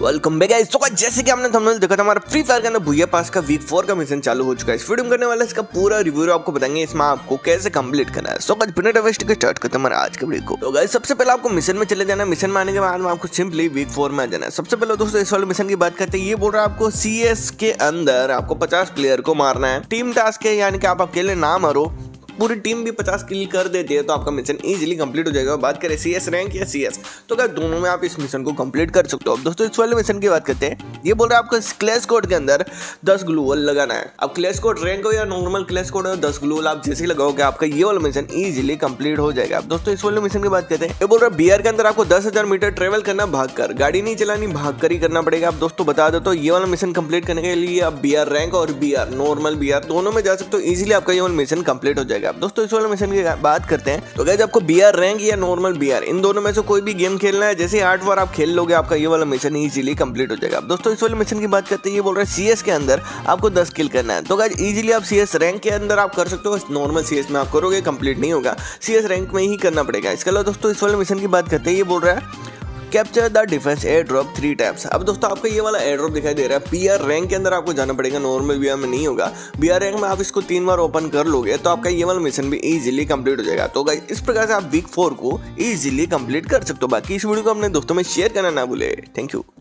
Welcome back guys. तो जैसे कि हमने थंबनेल देखा था, हमारा फ्री फायर के अंदर भूया पास का वीक 4 का मिशन चालू हो चुका है। इस वीडियो में करने वाला इसका पूरा रिव्यू आपको बताएंगे, इसमें आपको कैसे कंप्लीट करना है। सो गाइस बिना वेस्ट के स्टार्ट करते हैं हमारा आज के वीडियो को। तो गाइस सबसे पहले आपको मिशन में चले जाना है। मिशन में आने के बाद में आपको सिंपली वीक 4 में आ जाना है। सबसे पहले दोस्तों इस वाले मिशन की बात करते हैं। ये बोल रहा है आपको CS के अंदर आपको 50 प्लेयर को मारना है। टीम टास्क है, यानी कि आप अकेले ना मारो, पूरी टीम भी 50 किल कर देती है तो आपका मिशन इजीली कंप्लीट हो जाएगा। बात करें CS रैंक या CS, तो क्या दोनों में आप इस मिशन को कंप्लीट कर सकते हो। अब दोस्तों इस वाले मिशन की बात करते हैं। ये बोल रहा है आपको क्लैश कोड के अंदर 10 ग्लूवल लगाना है। अब क्लैश कोड रैंक हो या नॉर्मल क्लैश कोड हो, 10 ग्लूवल आप जैसे ही लगाओगे आपका ये वाला मिशन इजीली कंप्लीट हो जाएगा। अब दोस्तों इस वाले मिशन की बात करते हैं। ये बोल रहा है BR के अंदर आपको 10,000 मीटर ट्रेवल करना भागकर, गाड़ी नहीं चलानी, भागकर ही करना पड़ेगा। अब दोस्तों बता दो, तो ये वाला मिशन कंप्लीट करने के लिए आप BR रैंक और BR नॉर्मल BR दोनों में जा सकते हो। इजीली आपका ये वाला मिशन कंप्लीट हो जाएगा। अब दोस्तों इस वाले मिशन की बात करते हैं, तो गाइस आपको BR रैंक या नॉर्मल BR इन दोनों में से कोई भी गेम खेलना है। जैसे 8 बार आप खेल लोगे आपका ये वाला मिशन इजीली कंप्लीट हो जाएगा। अब दोस्तों इस वाले मिशन की बात करते हैं। ये बोल रहा है CS के अंदर आपको 10 किल करना है। तो गाइस इजीली आप CS रैंक के अंदर आप कर सकते हो। नॉर्मल CS में आप करोगे कंप्लीट नहीं होगा, CS रैंक में ही करना पड़ेगा। इसके अलावा दोस्तों इस वाले मिशन की बात करते हैं। ये बोल रहा है capture the defence air drop 3 times. अब दोस्तों आपको ये वाला एयर ड्रॉप दिखाई दे रहा है, BR रैंक के अंदर आपको जाना पड़ेगा, नॉर्मल BR में नहीं होगा। BR रैंक में आप इसको 3 बार ओपन कर लोगे तो आपका ये वाला मिशन भी इजीली कंप्लीट हो जाएगा। तो गाइस इस प्रकार से आप वीक 4 को इजीली कंप्लीट कर सकते हो। बाकी इस वीडियो को अपने दोस्तों में शेयर करना ना भूले। Thank you.